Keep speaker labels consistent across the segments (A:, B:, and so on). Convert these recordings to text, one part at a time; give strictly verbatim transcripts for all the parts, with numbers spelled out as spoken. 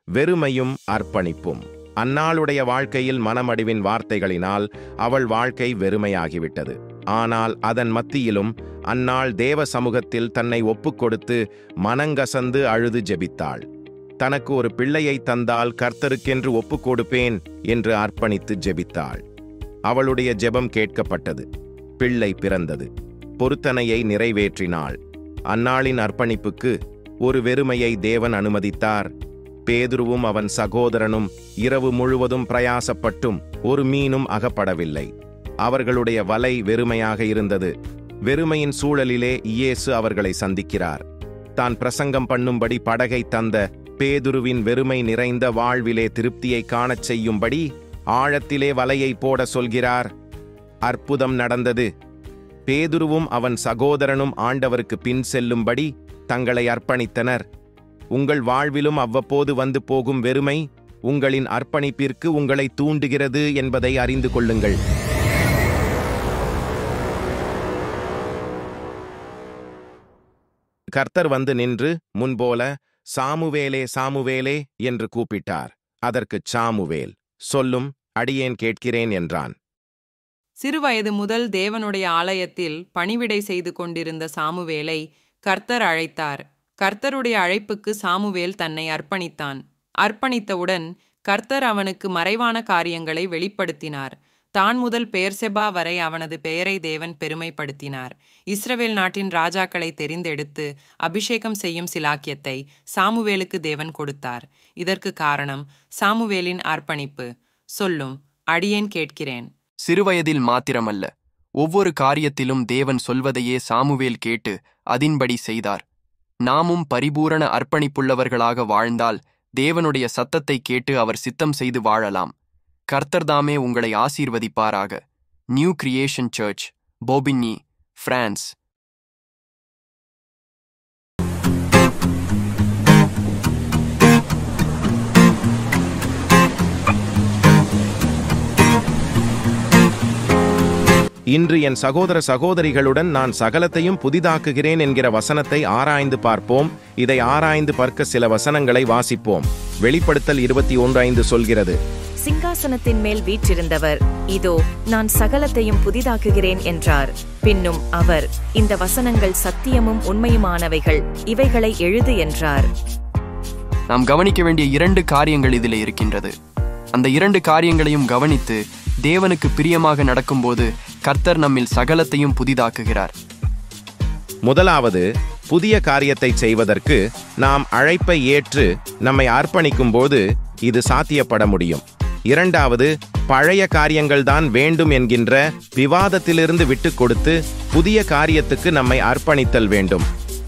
A: வெறுமையும் அர்ப்பணிப்பும். அன்னாளுடைய வாழ்க்கையில் மனமடிவின் வார்த்தைகளினால் அவள் வாழ்க்கை வெறுமையாகிவிட்டது. ஆனால் அதன் மத்தியிலும் அன்னாள் தேவ சமூகத்தில் தன்னை ஒப்புக்கொடுத்து மனங்கசந்து அழுது ஜெபித்தாள். தனக்கு ஒரு பிள்ளையை தந்தால் கர்த்தருக்கென்று ஒப்புக்கொடுப்பேன் என்று அர்ப்பணித்து ஜெபித்தாள். அவளுடைய ஜெபம் கேட்கப்பட்டது. பிள்ளை பிறந்தது. பொருத்தனையை நிறைவேற்றினாள். அன்னாளின் அர்ப்பணிப்புக்கு ஒரு வெறுமையை தேவன் அனுமதித்தார். பேதுருவும் அவன் சகோதரனும் இரவு முழுவதும் பிரயாசப்பட்டும் ஒரு மீனும் அகப்படவில்லை. அவர்களுடைய வலை வெறுமையாக இருந்தது. வெறுமையின் சூழலிலே இயேசு அவர்களை சந்திக்கிறார். தான் பிரசங்கம் பண்ணும்படி படகை தந்த பேதுருவின் வெறுமை நிறைந்த வாழ்விலே திருப்தியை காணச் செய்யும்படி ஆழத்திலே வலையை போட சொல்கிறார். அற்புதம் நடந்தது. பேதுருவும் அவன் சகோதரனும் ஆண்டவருக்கு பின் செல்லும்படி தங்களை அர்ப்பணித்தனர். உங்கள் வாழ்விலும் அவ்வப்போது வந்து போகும் வெறுமை உங்களின் அர்ப்பணிப்பிற்கு உங்களை தூண்டுகிறது என்பதை அறிந்து கொள்ளுங்கள். கர்த்தர் வந்து நின்று முன்போல சாமுவேலே சாமுவேலே என்று கூப்பிட்டார். அதற்குச் சாமுவேல், சொல்லும், அடியேன் கேட்கிறேன் என்றான்.
B: சிறுவயது முதல் தேவனுடைய ஆலயத்தில் பணிவிடை செய்து கொண்டிருந்த சாமுவேலை கர்த்தர் அழைத்தார். கர்த்தருடைய அழைப்புக்கு சாமுவேல் தன்னை அர்ப்பணித்தான். அர்ப்பணித்தவுடன் கர்த்தர் அவனுக்கு மறைவான காரியங்களை வெளிப்படுத்தினார். தான் முதல் பெயர்செபா வரை அவனது பெயரை தேவன் பெருமைப்படுத்தினார். இஸ்ரவேல் நாட்டின் ராஜாக்களை தெரிந்தெடுத்து அபிஷேகம் செய்யும் சிலாக்கியத்தை சாமுவேலுக்கு தேவன் கொடுத்தார். இதற்கு காரணம் சாமுவேலின் அர்ப்பணிப்பு. சொல்லும், அடியேன் கேட்கிறேன்.
C: சிறுவயதில் மாத்திரமல்ல, ஒவ்வொரு காரியத்திலும் தேவன் சொல்வதையே சாமுவேல் கேட்டு அதின்படி செய்தார். நாமும் பரிபூரண அர்ப்பணிப்புள்ளவர்களாக வாழ்ந்தால் தேவனுடைய சத்தத்தை கேட்டு அவர் சித்தம் செய்து வாழலாம். கர்த்தர்தாமே உங்களை ஆசீர்வதிப்பாராக. New creation church, Bobigny, France.
A: இன்று என் சகோதர சகோதரிகளுடன் நான் சகலத்தையும் புதிதாக்குகிறேன் என்கிற வசனத்தை ஆராய்ந்து பார்ப்போம். இதை ஆராய்ந்து பார்க்க சில வசனங்களை வாசிப்போம். வெளிப்படுத்தல் இருபத்தி ஒன்று ஐந்து சொல்கிறது,
D: சிங்காசனத்தின் மேல் வீற்றிருந்தவர், இதோ நான் சகலத்தையும் புதிதாக்குகிறேன் என்றார். பின்னும் அவர், இந்த வசனங்கள் சத்தியமும் உண்மையுமானவைகள், இவைகளை எழுது என்றார்.
C: நாம் கவனிக்க வேண்டிய இரண்டு காரியங்கள் இதில் இருக்கின்றது. அந்த இரண்டு காரியங்களையும் கவனித்து தேவனுக்கு பிரியமாக நடக்கும்போது கர்த்தர் நம்மில் சகலத்தையும் புதிதாக்குகிறார்.
A: முதலாவது, புதிய காரியத்தை செய்வதற்கு நாம் அழைப்பை ஏற்று நம்மை அர்ப்பணிக்கும் போது இது சாத்தியப்பட முடியும். இரண்டாவது, பழைய காரியங்கள்தான் வேண்டும் என்கின்ற விவாதத்திலிருந்து விட்டு கொடுத்து புதிய காரியத்துக்கு நம்மை அர்ப்பணித்தல் வேண்டும்.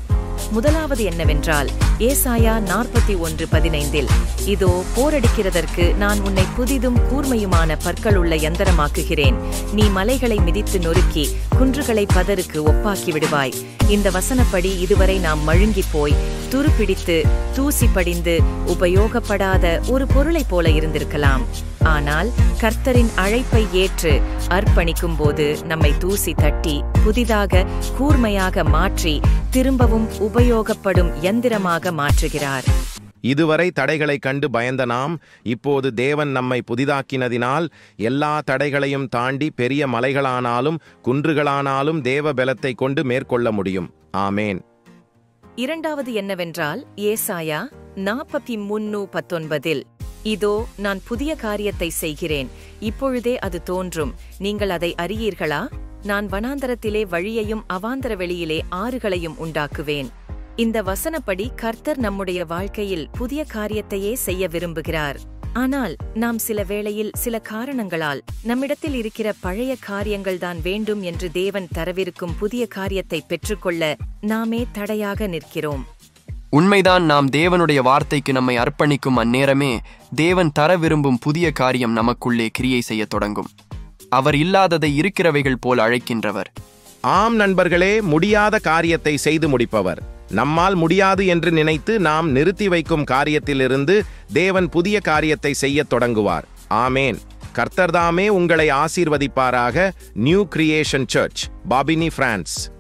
D: முதலாவது என்னவென்றால், ஏசாயா நாற்பத்தி ஒன்று பதினைந்தில், இதோ போரடிக்கிறதற்கு நான் உன்னை புதிதும் கூர்மையுமான பற்களுள்ள யந்திரமாக்குகிறேன். நீ மலைகளை மிதித்து நொறுக்கி குன்றுகளை பதருக்கு ஒப்பாக்கி விடுவாய். இந்த வசனப்படி இதுவரை நாம் மழுங்கி போய் துருப்பிடித்து தூசி படிந்து உபயோகப்படாத ஒரு பொருளை போல இருந்திருக்கலாம். ஆனால் கர்த்தரின் அழைப்பை ஏற்று அர்ப்பணிக்கும் போது நம்மை தூசி தட்டி புதிதாக கூர்மையாக மாற்றி திரும்பவும் உபயோகப்படும் யந்திரமாக மாற்றுகிறார்.
A: இதுவரை தடைகளை கண்டு பயந்த நாம் இப்போது தேவன் நம்மை புதிதாக்கினதினால் எல்லா தடைகளையும் தாண்டி பெரிய மலைகளானாலும் குன்றுகளானாலும் தேவ பலத்தை கொண்டு மேற்கொள்ள முடியும். ஆமேன்.
D: இரண்டாவது என்னவென்றால், ஏசாயா நாற்பத்தி மூன்று பத்தொன்பதில், இதோ நான் புதிய காரியத்தை செய்கிறேன், இப்பொழுதே அது தோன்றும், நீங்கள் அதை அறியீர்களா? நான் வனாந்தரத்திலே வழியையும் அவாந்தர வெளியிலே ஆறுகளையும் உண்டாக்குவேன். இந்த வசனப்படி கர்த்தர் நம்முடைய வாழ்க்கையில் புதிய காரியத்தையே செய்ய விரும்புகிறார். ஆனால் நாம் சில வேளையில் சில காரணங்களால் நம்மிடத்தில் இருக்கிற பழைய காரியங்கள்தான் வேண்டும் என்று தேவன் தரவிருக்கும் புதிய காரியத்தை பெற்றுக்கொள்ள நாமே தடையாக நிற்கிறோம்.
C: உண்மைதான். நாம் தேவனுடைய வார்த்தைக்கு நம்மை அர்ப்பணிக்கும் அந்நேரமே தேவன் தர விரும்பும் புதிய காரியம் நமக்குள்ளே கிரியை செய்ய தொடங்கும். அவர் இல்லாததை இருக்கிறவைகள் போல் அழைக்கின்றவர்.
A: ஆம் நண்பர்களே, முடியாத காரியத்தை செய்து முடிப்பவர். நம்மால் முடியாது என்று நினைத்து நாம் நிறுத்தி வைக்கும் காரியத்திலிருந்து தேவன் புதிய காரியத்தை செய்ய தொடங்குவார். ஆமேன். கர்த்தர்தாமே உங்களை ஆசீர்வதிப்பாராக. New creation church, Bobigny, France.